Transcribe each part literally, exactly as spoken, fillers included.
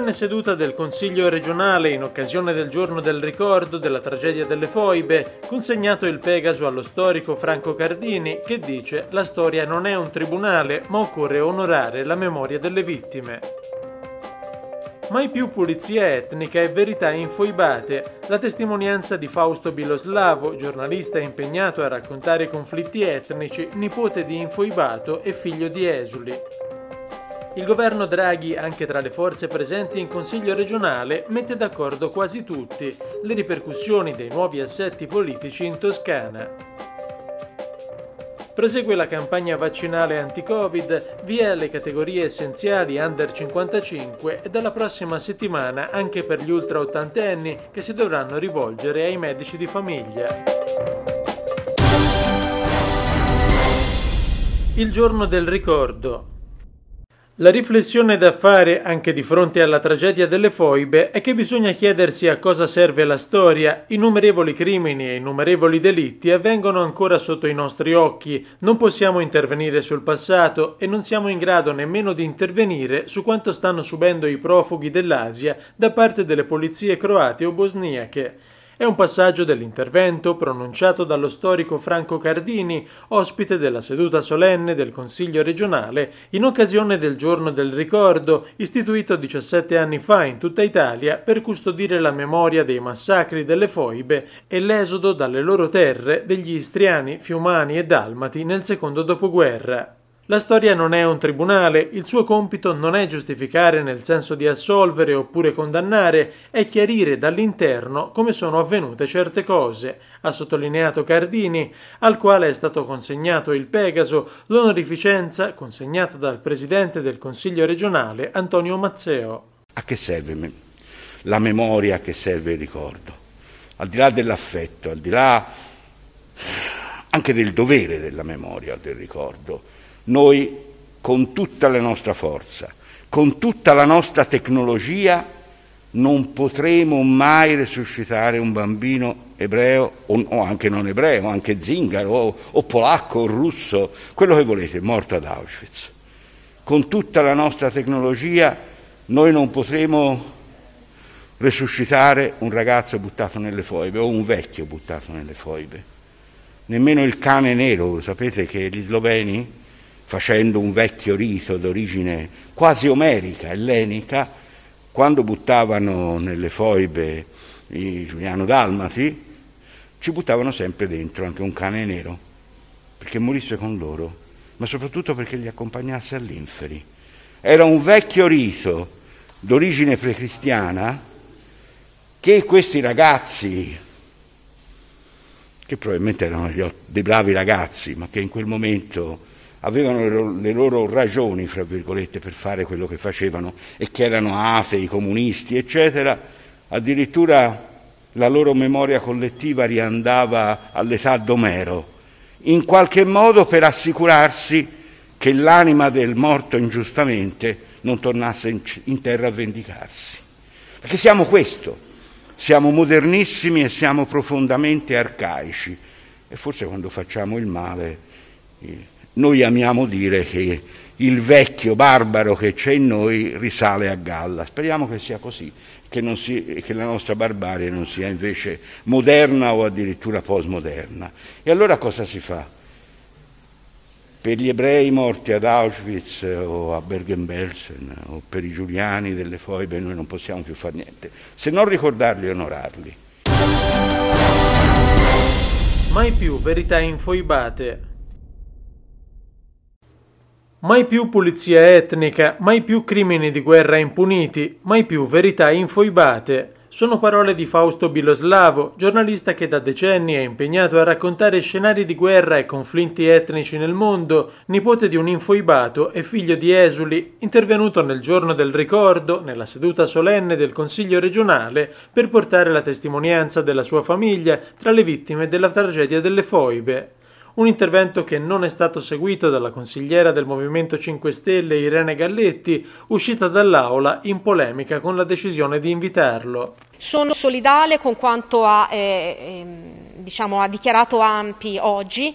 solenne seduta del Consiglio regionale in occasione del giorno del ricordo della tragedia delle foibe, consegnato il Pegaso allo storico Franco Cardini, che dice: la storia non è un tribunale, ma occorre onorare la memoria delle vittime. Mai più pulizia etnica e verità infoibate. La testimonianza di Fausto Biloslavo, giornalista impegnato a raccontare i conflitti etnici, nipote di infoibato e figlio di esuli. Il governo Draghi, anche tra le forze presenti in Consiglio regionale, mette d'accordo quasi tutti: le ripercussioni dei nuovi assetti politici in Toscana. Prosegue la campagna vaccinale anti-Covid, via le categorie essenziali under cinquantacinque e dalla prossima settimana anche per gli ultra ottantenni che si dovranno rivolgere ai medici di famiglia. Il giorno del ricordo. La riflessione da fare anche di fronte alla tragedia delle foibe è che bisogna chiedersi a cosa serve la storia. Innumerevoli crimini e innumerevoli delitti avvengono ancora sotto i nostri occhi. Non possiamo intervenire sul passato e non siamo in grado nemmeno di intervenire su quanto stanno subendo i profughi dell'Asia da parte delle polizie croate o bosniache. È un passaggio dell'intervento pronunciato dallo storico Franco Cardini, ospite della seduta solenne del Consiglio regionale in occasione del Giorno del Ricordo, istituito diciassette anni fa in tutta Italia per custodire la memoria dei massacri delle foibe e l'esodo dalle loro terre degli istriani, fiumani e dalmati nel secondo dopoguerra. La storia non è un tribunale, il suo compito non è giustificare nel senso di assolvere oppure condannare, è chiarire dall'interno come sono avvenute certe cose, ha sottolineato Cardini, al quale è stato consegnato il Pegaso, l'onorificenza consegnata dal presidente del Consiglio regionale Antonio Mazzeo. A che serve la memoria, a che serve il ricordo? Al di là dell'affetto, al di là anche del dovere della memoria, del ricordo, noi con tutta la nostra forza, con tutta la nostra tecnologia, non potremo mai resuscitare un bambino ebreo o, o anche non ebreo, anche zingaro o, o polacco o russo, quello che volete, morto ad Auschwitz. Con tutta la nostra tecnologia noi non potremo resuscitare un ragazzo buttato nelle foibe o un vecchio buttato nelle foibe. Nemmeno il cane nero. Sapete che gli sloveni, facendo un vecchio rito d'origine quasi omerica, ellenica, quando buttavano nelle foibe i giuliano-dalmati, ci buttavano sempre dentro anche un cane nero, perché morisse con loro, ma soprattutto perché li accompagnasse all'inferi. Era un vecchio rito d'origine precristiana che questi ragazzi, che probabilmente erano dei bravi ragazzi, ma che in quel momento avevano le loro ragioni, fra virgolette, per fare quello che facevano e che erano atei, comunisti, eccetera, addirittura la loro memoria collettiva riandava all'età d'Omero, in qualche modo per assicurarsi che l'anima del morto ingiustamente non tornasse in, in terra a vendicarsi. Perché siamo questo, siamo modernissimi e siamo profondamente arcaici e forse quando facciamo il male noi amiamo dire che il vecchio barbaro che c'è in noi risale a galla. Speriamo che sia così, che, non si, che la nostra barbarie non sia invece moderna o addirittura postmoderna. E allora cosa si fa? Per gli ebrei morti ad Auschwitz o a Bergen-Belsen o per i giuliani delle foibe noi non possiamo più fare niente, se non ricordarli e onorarli. Mai più verità infoibate. Mai più pulizia etnica, mai più crimini di guerra impuniti, mai più verità infoibate. Sono parole di Fausto Biloslavo, giornalista che da decenni è impegnato a raccontare scenari di guerra e conflitti etnici nel mondo, nipote di un infoibato e figlio di esuli, intervenuto nel giorno del ricordo, nella seduta solenne del Consiglio regionale, per portare la testimonianza della sua famiglia tra le vittime della tragedia delle foibe. Un intervento che non è stato seguito dalla consigliera del Movimento cinque Stelle Irene Galletti, uscita dall'aula in polemica con la decisione di invitarlo. Sono solidale con quanto ha, eh, eh, diciamo, ha dichiarato Ampi oggi,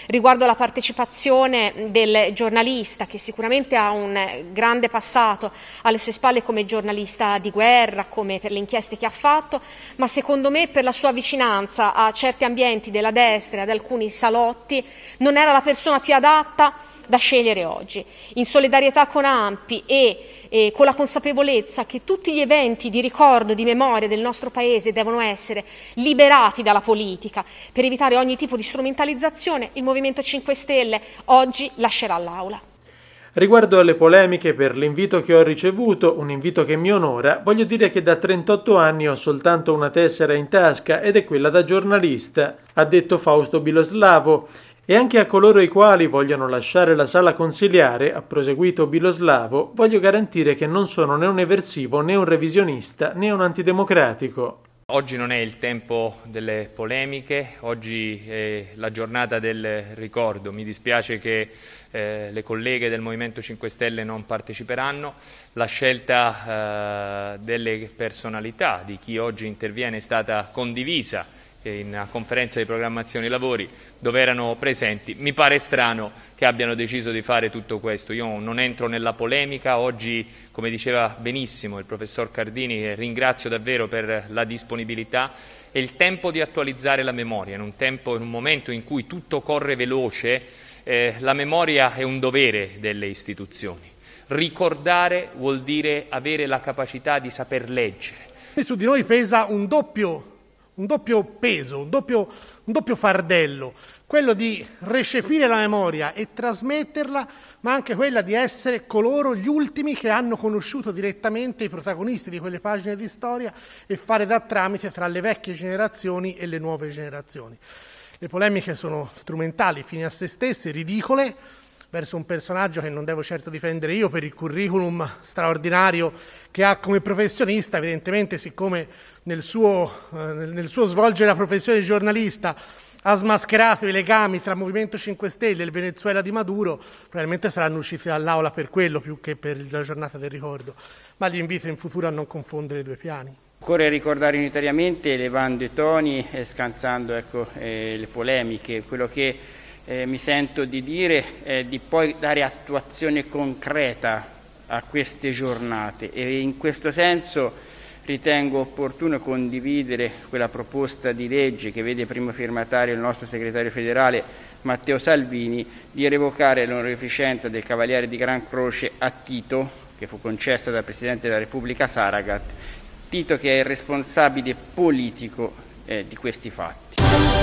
riguardo alla partecipazione del giornalista, che sicuramente ha un grande passato alle sue spalle come giornalista di guerra, come per le inchieste che ha fatto, ma secondo me per la sua vicinanza a certi ambienti della destra e ad alcuni salotti non era la persona più adatta da scegliere oggi. In solidarietà con Ampi e E con la consapevolezza che tutti gli eventi di ricordo, di memoria del nostro Paese devono essere liberati dalla politica per evitare ogni tipo di strumentalizzazione, il Movimento cinque Stelle oggi lascerà l'Aula. Riguardo alle polemiche per l'invito che ho ricevuto, un invito che mi onora, voglio dire che da trentotto anni ho soltanto una tessera in tasca ed è quella da giornalista, ha detto Fausto Biloslavo. E anche a coloro i quali vogliono lasciare la sala consiliare, ha proseguito Biloslavo, voglio garantire che non sono né un eversivo, né un revisionista, né un antidemocratico. Oggi non è il tempo delle polemiche, oggi è la giornata del ricordo. Mi dispiace che eh, le colleghe del Movimento cinque Stelle non parteciperanno. La scelta eh, delle personalità di chi oggi interviene è stata condivisa in una conferenza di programmazione dei lavori dove erano presenti. Mi pare strano che abbiano deciso di fare tutto questo. Io non entro nella polemica. Oggi, come diceva benissimo il professor Cardini, ringrazio davvero per la disponibilità, è il tempo di attualizzare la memoria. In un tempo, in un momento in cui tutto corre veloce, eh, la memoria è un dovere delle istituzioni. Ricordare vuol dire avere la capacità di saper leggere. Su di noi pesa un doppio un doppio peso, un doppio, un doppio fardello, quello di recepire la memoria e trasmetterla, ma anche quella di essere coloro gli ultimi che hanno conosciuto direttamente i protagonisti di quelle pagine di storia e fare da tramite tra le vecchie generazioni e le nuove generazioni. Le polemiche sono strumentali, fini a se stesse, ridicole, verso un personaggio che non devo certo difendere io per il curriculum straordinario che ha come professionista. Evidentemente, siccome nel suo, eh, nel suo svolgere la professione di giornalista ha smascherato i legami tra Movimento cinque Stelle e il Venezuela di Maduro, probabilmente saranno usciti dall'Aula per quello più che per la giornata del ricordo, ma li invito in futuro a non confondere i due piani. Occorre ricordare unitariamente, elevando i toni e scansando ecco, eh, le polemiche. Quello che eh, mi sento di dire è di poi dare attuazione concreta a queste giornate, e in questo senso ritengo opportuno condividere quella proposta di legge che vede primo firmatario il nostro segretario federale Matteo Salvini di revocare l'onorificenza del Cavaliere di Gran Croce a Tito, che fu concessa dal Presidente della Repubblica Saragat, Tito che è il responsabile politico eh, di questi fatti.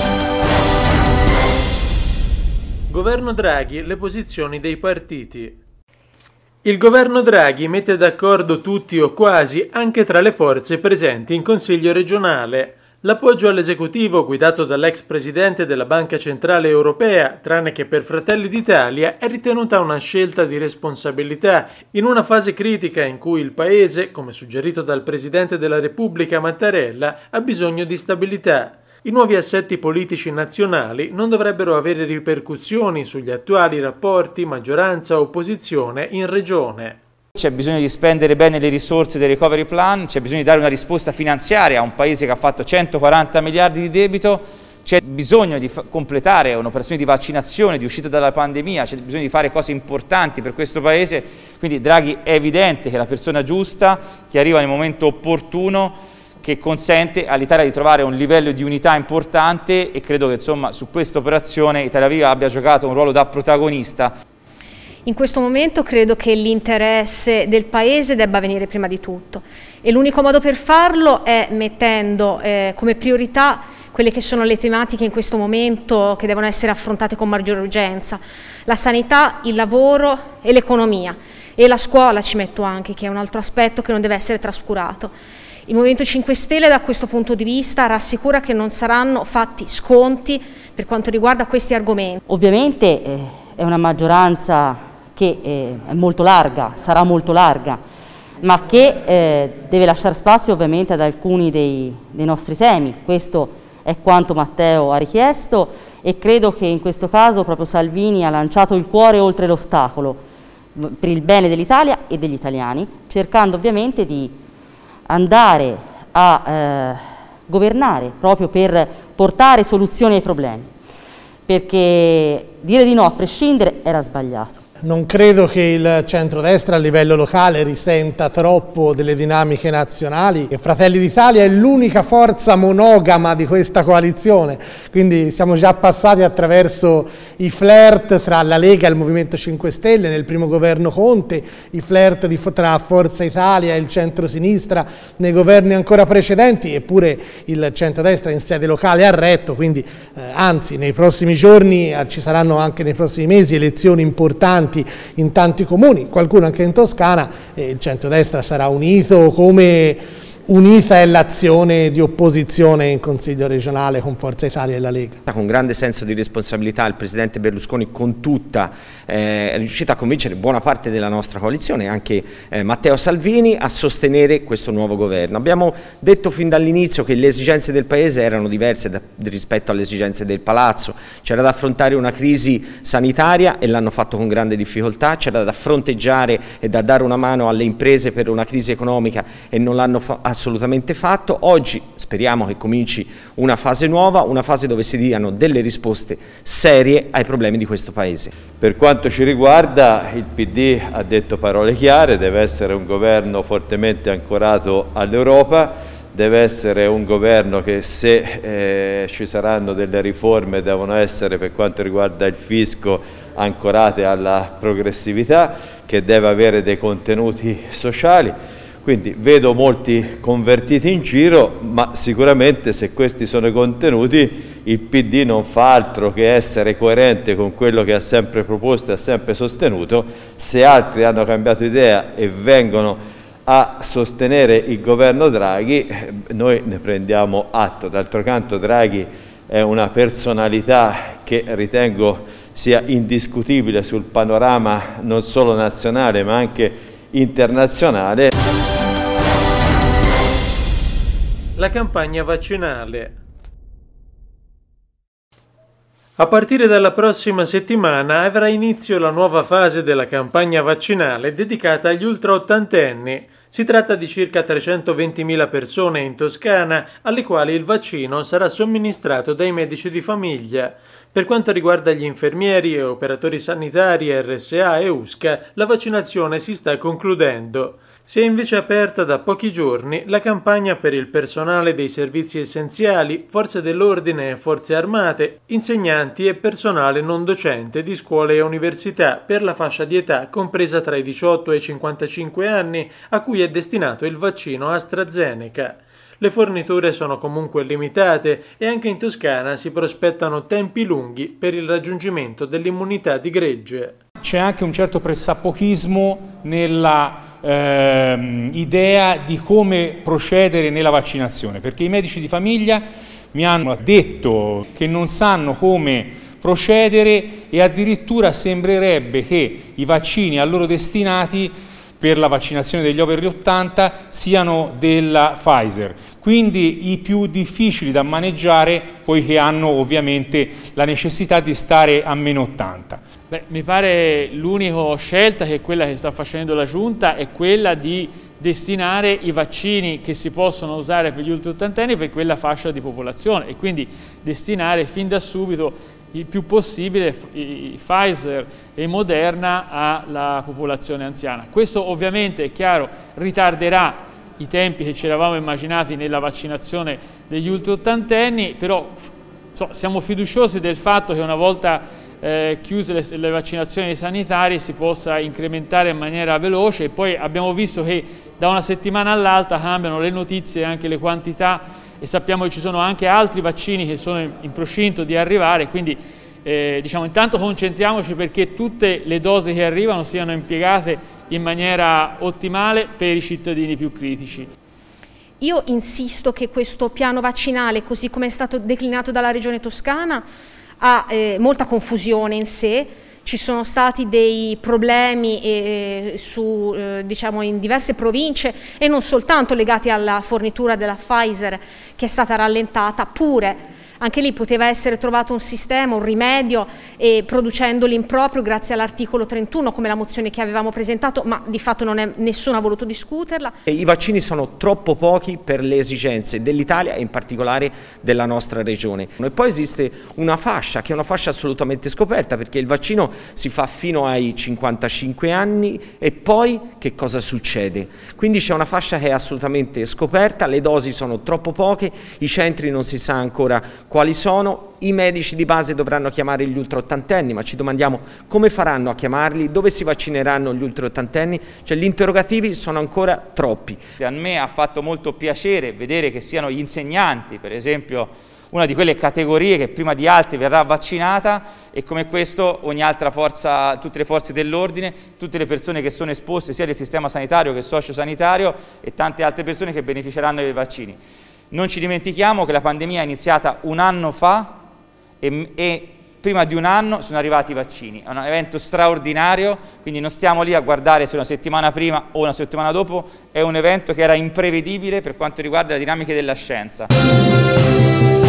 Governo Draghi, le posizioni dei partiti. Il governo Draghi mette d'accordo tutti o quasi, anche tra le forze presenti in Consiglio regionale. L'appoggio all'esecutivo, guidato dall'ex presidente della Banca Centrale Europea, tranne che per Fratelli d'Italia, è ritenuta una scelta di responsabilità in una fase critica in cui il Paese, come suggerito dal Presidente della Repubblica Mattarella, ha bisogno di stabilità. I nuovi assetti politici nazionali non dovrebbero avere ripercussioni sugli attuali rapporti maggioranza-opposizione in regione. C'è bisogno di spendere bene le risorse del recovery plan, c'è bisogno di dare una risposta finanziaria a un Paese che ha fatto centoquaranta miliardi di debito, c'è bisogno di completare un'operazione di vaccinazione, di uscita dalla pandemia, c'è bisogno di fare cose importanti per questo Paese, quindi Draghi è evidente che è la persona giusta, che arriva nel momento opportuno, che consente all'Italia di trovare un livello di unità importante, e credo che insomma su questa operazione Italia Viva abbia giocato un ruolo da protagonista. In questo momento credo che l'interesse del Paese debba venire prima di tutto, e l'unico modo per farlo è mettendo eh, come priorità quelle che sono le tematiche in questo momento che devono essere affrontate con maggiore urgenza: la sanità, il lavoro e l'economia, e la scuola ci metto anche, che è un altro aspetto che non deve essere trascurato. Il Movimento cinque Stelle da questo punto di vista rassicura che non saranno fatti sconti per quanto riguarda questi argomenti. Ovviamente eh, è una maggioranza che eh, è molto larga, sarà molto larga, ma che eh, deve lasciare spazio ovviamente ad alcuni dei, dei nostri temi. Questo è quanto Matteo ha richiesto, e credo che in questo caso proprio Salvini ha lanciato il cuore oltre l'ostacolo per il bene dell'Italia e degli italiani, cercando ovviamente di andare a eh, governare proprio per portare soluzioni ai problemi. perché dire di no a prescindere era sbagliato. Non credo che il centrodestra a livello locale risenta troppo delle dinamiche nazionali. Fratelli d'Italia è l'unica forza monogama di questa coalizione, quindi siamo già passati attraverso i flirt tra la Lega e il Movimento cinque Stelle nel primo governo Conte, i flirt di, tra Forza Italia e il centrosinistra nei governi ancora precedenti, eppure il centrodestra in sede locale ha retto, quindi eh, anzi nei prossimi giorni eh, ci saranno anche nei prossimi mesi elezioni importanti in tanti comuni, qualcuno anche in Toscana, e il centrodestra sarà unito come unita è l'azione di opposizione in Consiglio regionale con Forza Italia e la Lega. Con grande senso di responsabilità il Presidente Berlusconi con tutta eh, è riuscito a convincere buona parte della nostra coalizione, anche eh, Matteo Salvini, a sostenere questo nuovo governo. Abbiamo detto fin dall'inizio che le esigenze del Paese erano diverse da, rispetto alle esigenze del Palazzo, c'era da affrontare una crisi sanitaria e l'hanno fatto con grande difficoltà, c'era da fronteggiare e da dare una mano alle imprese per una crisi economica e non l'hanno fatto assolutamente fatto. Oggi speriamo che cominci una fase nuova, una fase dove si diano delle risposte serie ai problemi di questo Paese. Per quanto ci riguarda, il P D ha detto parole chiare, deve essere un governo fortemente ancorato all'Europa, deve essere un governo che se eh, ci saranno delle riforme devono essere, per quanto riguarda il fisco, ancorate alla progressività, che deve avere dei contenuti sociali. Quindi vedo molti convertiti in giro, ma sicuramente se questi sono i contenuti il P D non fa altro che essere coerente con quello che ha sempre proposto e ha sempre sostenuto. Se altri hanno cambiato idea e vengono a sostenere il governo Draghi, noi ne prendiamo atto. D'altro canto Draghi è una personalità che ritengo sia indiscutibile sul panorama non solo nazionale ma anche internazionale. La campagna vaccinale. A partire dalla prossima settimana avrà inizio la nuova fase della campagna vaccinale dedicata agli ultraottantenni. Si tratta di circa trecentoventimila persone in Toscana alle quali il vaccino sarà somministrato dai medici di famiglia. Per quanto riguarda gli infermieri e operatori sanitari R S A e U S C A, la vaccinazione si sta concludendo. Si è invece aperta da pochi giorni la campagna per il personale dei servizi essenziali, forze dell'ordine e forze armate, insegnanti e personale non docente di scuole e università per la fascia di età compresa tra i diciotto e i cinquantacinque anni a cui è destinato il vaccino AstraZeneca. Le forniture sono comunque limitate e anche in Toscana si prospettano tempi lunghi per il raggiungimento dell'immunità di gregge. C'è anche un certo pressappochismo nella eh, idea di come procedere nella vaccinazione, perché i medici di famiglia mi hanno detto che non sanno come procedere e addirittura sembrerebbe che i vaccini a loro destinati per la vaccinazione degli over ottanta siano della Pfizer, quindi i più difficili da maneggiare poiché hanno ovviamente la necessità di stare a meno ottanta. Beh, mi pare l'unica scelta che è quella che sta facendo la Giunta è quella di destinare i vaccini che si possono usare per gli ultraottantenni per quella fascia di popolazione e quindi destinare fin da subito il più possibile i Pfizer e Moderna alla popolazione anziana. Questo ovviamente è chiaro ritarderà i tempi che ci eravamo immaginati nella vaccinazione degli ultraottantenni, però so, siamo fiduciosi del fatto che una volta eh, chiuse le, le vaccinazioni sanitarie si possa incrementare in maniera veloce e poi abbiamo visto che da una settimana all'altra cambiano le notizie e anche le quantità e sappiamo che ci sono anche altri vaccini che sono in, in procinto di arrivare, quindi eh, diciamo intanto concentriamoci perché tutte le dosi che arrivano siano impiegate in maniera ottimale per i cittadini più critici. Io insisto che questo piano vaccinale, così come è stato declinato dalla Regione Toscana, ha eh, molta confusione in sé. Ci sono stati dei problemi eh, su, eh, diciamo in diverse province e non soltanto legati alla fornitura della Pfizer che è stata rallentata, pure Anche lì poteva essere trovato un sistema, un rimedio, e producendo l'improprio grazie all'articolo trentuno, come la mozione che avevamo presentato, ma di fatto non è, nessuno ha voluto discuterla. I vaccini sono troppo pochi per le esigenze dell'Italia e in particolare della nostra regione. E poi esiste una fascia che è una fascia assolutamente scoperta, perché il vaccino si fa fino ai cinquantacinque anni e poi che cosa succede? Quindi c'è una fascia che è assolutamente scoperta, le dosi sono troppo poche, i centri non si sa ancora quali sono, i medici di base dovranno chiamare gli ultraottantenni, ma ci domandiamo come faranno a chiamarli, dove si vaccineranno gli ultraottantenni, cioè gli interrogativi sono ancora troppi. A me ha fatto molto piacere vedere che siano gli insegnanti, per esempio, una di quelle categorie che prima di altri verrà vaccinata, e come questo ogni altra forza, tutte le forze dell'ordine, tutte le persone che sono esposte sia del sistema sanitario che sociosanitario e tante altre persone che beneficeranno dei vaccini. Non ci dimentichiamo che la pandemia è iniziata un anno fa e, e prima di un anno sono arrivati i vaccini. È un evento straordinario, quindi non stiamo lì a guardare se una settimana prima o una settimana dopo, è un evento che era imprevedibile per quanto riguarda le dinamiche della scienza.